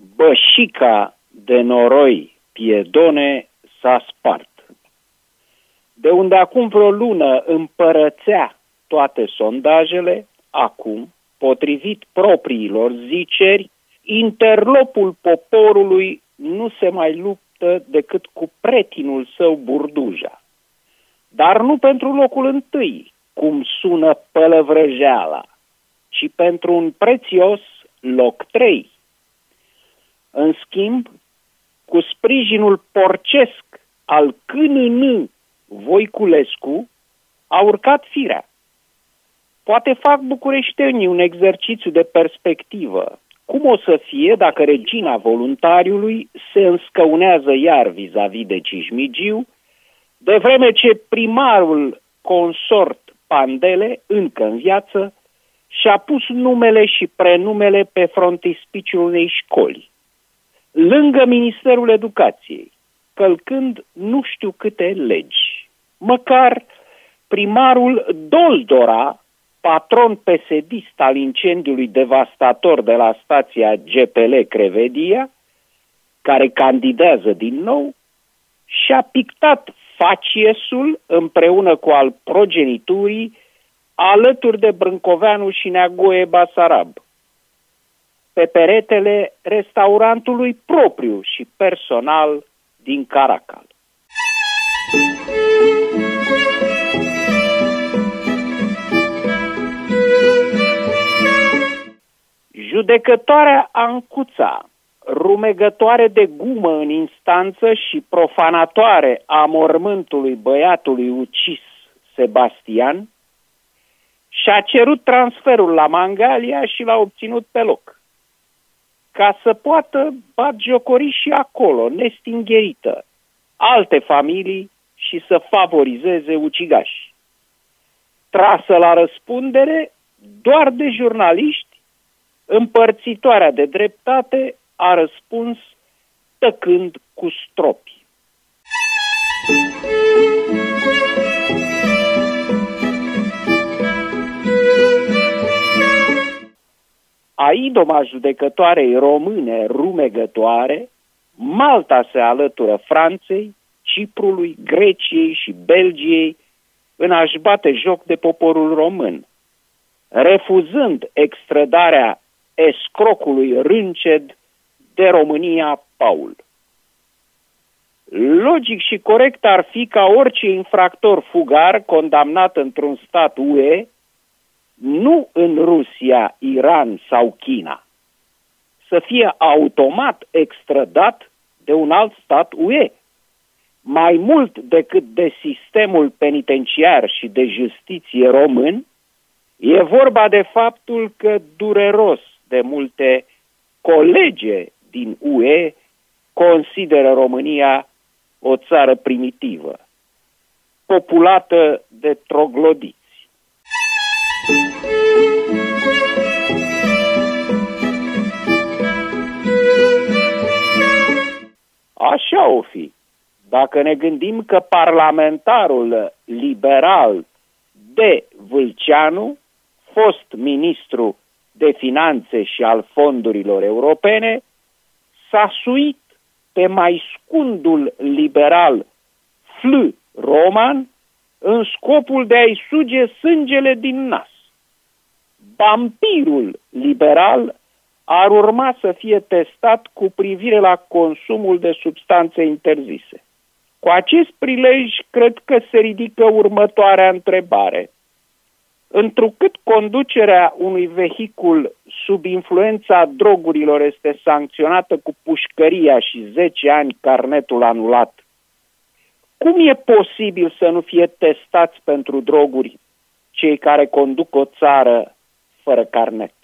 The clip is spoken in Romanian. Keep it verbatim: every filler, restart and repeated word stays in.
Bășica de noroi piedone s-a spart. De unde acum vreo lună împărățea toate sondajele, acum, potrivit propriilor ziceri, interlopul poporului nu se mai luptă decât cu pretinul său Burduja. Dar nu pentru locul întâi, cum sună pălăvrăjeala, ci pentru un prețios loc trei. În schimb, cu sprijinul porcesc al C N N Voiculescu, a urcat firea. Poate fac bucureștenii un exercițiu de perspectivă. Cum o să fie dacă regina voluntariului se înscăunează iar vis-a-vis de Cismigiu, de vreme ce primarul consort Pandele, încă în viață, și-a pus numele și prenumele pe frontispiciul unei școli, lângă Ministerul Educației, călcând nu știu câte legi. Măcar primarul Doldora, patron P S D-ist al incendiului devastator de la stația G P L Crevedia, care candidează din nou, și-a pictat faciesul împreună cu al progeniturii alături de Brâncoveanu și Neagoe Basarab, pe peretele restaurantului propriu și personal din Caracal. Judecătoarea Ancuța, rumegătoare de gumă în instanță și profanatoare a mormântului băiatului ucis Sebastian, și-a cerut transferul la Mangalia și l-a obținut pe loc, ca să poată batjocori și acolo, nestingherită, alte familii și să favorizeze ucigași. Trasă la răspundere doar de jurnaliști, împărțitoarea de dreptate a răspuns tăcând cu stropi. A idoma judecătoarei române rumegătoare, Malta se alătură Franței, Ciprului, Greciei și Belgiei în a-și bate joc de poporul român, refuzând extradarea escrocului rânced de România Paul. Logic și corect ar fi ca orice infractor fugar condamnat într-un stat U E, nu în Rusia, Iran sau China, să fie automat extradat de un alt stat U E. Mai mult decât de sistemul penitenciar și de justiție român, e vorba de faptul că dureros de multe colege din U E consideră România o țară primitivă, populată de troglodiți. Așa o fi, dacă ne gândim că parlamentarul liberal de Vâlceanu, fost ministru de finanțe și al fondurilor europene, s-a suit pe mai scundul liberal Fl Roman în scopul de a-i suge sângele din nas. Vampirul liberal ar urma să fie testat cu privire la consumul de substanțe interzise. Cu acest prilej, cred că se ridică următoarea întrebare. Întrucât conducerea unui vehicul sub influența drogurilor este sancționată cu pușcăria și zece ani carnetul anulat, cum e posibil să nu fie testați pentru droguri cei care conduc o țară fără carnet?